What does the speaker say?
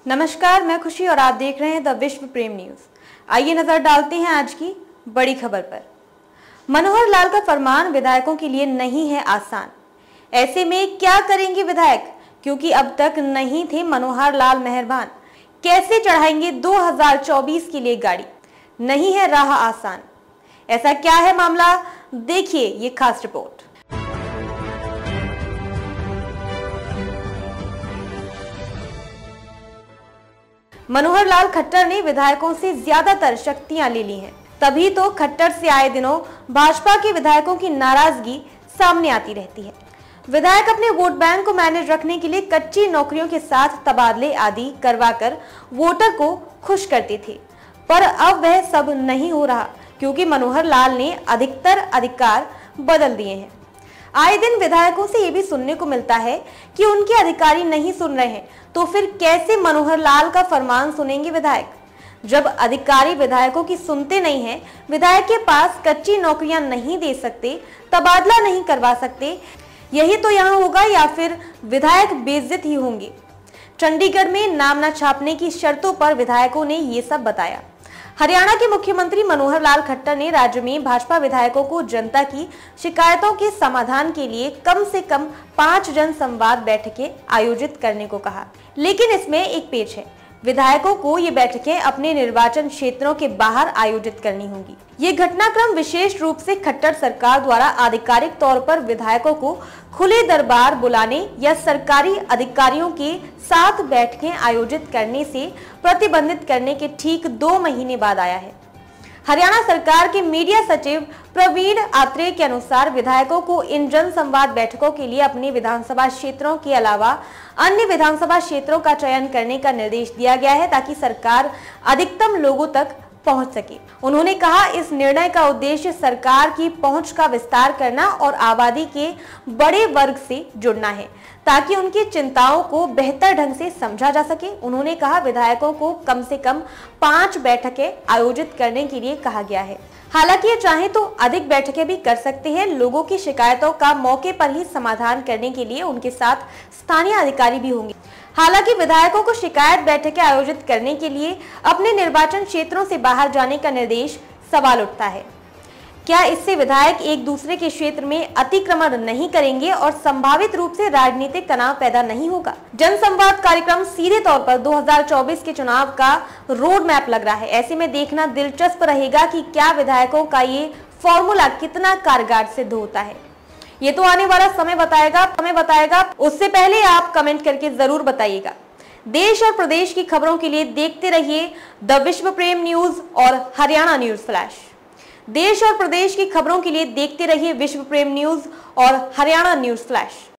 नमस्कार, मैं खुशी और आप देख रहे हैं द विश्व प्रेम न्यूज। आइए नजर डालते हैं आज की बड़ी खबर पर। मनोहर लाल का फरमान विधायकों के लिए नहीं है आसान। ऐसे में क्या करेंगे विधायक, क्योंकि अब तक नहीं थे मनोहर लाल मेहरबान। कैसे चढ़ाएंगे 2024 के लिए गाड़ी, नहीं है राह आसान। ऐसा क्या है मामला, देखिए ये खास रिपोर्ट। मनोहर लाल खट्टर ने विधायकों से ज्यादातर शक्तियां ले ली हैं, तभी तो खट्टर से आए दिनों भाजपा के विधायकों की नाराजगी सामने आती रहती है। विधायक अपने वोट बैंक को मैनेज रखने के लिए कच्ची नौकरियों के साथ तबादले आदि करवाकर वोटर को खुश करते थे, पर अब वह सब नहीं हो रहा, क्योंकि मनोहर लाल ने अधिकतर अधिकार बदल दिए हैं। आए दिन विधायकों से ये भी सुनने को मिलता है कि उनके अधिकारी नहीं सुन रहे हैं, तो फिर कैसे मनोहर लाल का फरमान सुनेंगे विधायक। जब अधिकारी विधायकों की सुनते नहीं हैं, विधायक के पास कच्ची नौकरियां नहीं दे सकते, तबादला नहीं करवा सकते, यही तो यहाँ होगा, या फिर विधायक बेइज्जत ही होंगे। चंडीगढ़ में नाम न छापने की शर्तों पर विधायकों ने ये सब बताया। हरियाणा के मुख्यमंत्री मनोहर लाल खट्टर ने राज्य में भाजपा विधायकों को जनता की शिकायतों के समाधान के लिए कम से कम 5 जन संवाद बैठकें आयोजित करने को कहा, लेकिन इसमें एक पेच है। विधायकों को ये बैठकें अपने निर्वाचन क्षेत्रों के बाहर आयोजित करनी होंगी। ये घटनाक्रम विशेष रूप से खट्टर सरकार द्वारा आधिकारिक तौर पर विधायकों को खुले दरबार बुलाने या सरकारी अधिकारियों के साथ बैठकें आयोजित करने से प्रतिबंधित करने के ठीक 2 महीने बाद आया है। हरियाणा सरकार के मीडिया सचिव प्रवीण आत्रेय के अनुसार विधायकों को इन जन संवाद बैठकों के लिए अपने विधानसभा क्षेत्रों के अलावा अन्य विधानसभा क्षेत्रों का चयन करने का निर्देश दिया गया है, ताकि सरकार अधिकतम लोगों तक पहुंच सके। उन्होंने कहा, इस निर्णय का उद्देश्य सरकार की पहुंच का विस्तार करना और आबादी के बड़े वर्ग से जुड़ना है, ताकि उनकी चिंताओं को बेहतर ढंग से समझा जा सके। उन्होंने कहा, विधायकों को कम से कम 5 बैठकें आयोजित करने के लिए कहा गया है। हालांकि ये चाहे तो अधिक बैठकें भी कर सकते हैं। लोगों की शिकायतों का मौके पर ही समाधान करने के लिए उनके साथ स्थानीय अधिकारी भी होंगे। हालांकि विधायकों को शिकायत बैठकें आयोजित करने के लिए अपने निर्वाचन क्षेत्रों से बाहर जाने का निर्देश सवाल उठता है। क्या इससे विधायक एक दूसरे के क्षेत्र में अतिक्रमण नहीं करेंगे और संभावित रूप से राजनीतिक तनाव पैदा नहीं होगा? जनसंवाद कार्यक्रम सीधे तौर पर 2024 के चुनाव का रोड मैप लग रहा है। ऐसे में देखना दिलचस्प रहेगा कि क्या विधायकों का ये फॉर्मूला कितना कारगर सिद्ध होता है। ये तो आने वाला समय बताएगा। उससे पहले आप कमेंट करके जरूर बताइएगा। देश और प्रदेश की खबरों के लिए देखते रहिए द विश्व प्रेम न्यूज और हरियाणा न्यूज फ्लैश। देश और प्रदेश की खबरों के लिए देखते रहिए विश्व प्रेम न्यूज और हरियाणा न्यूज फ्लैश।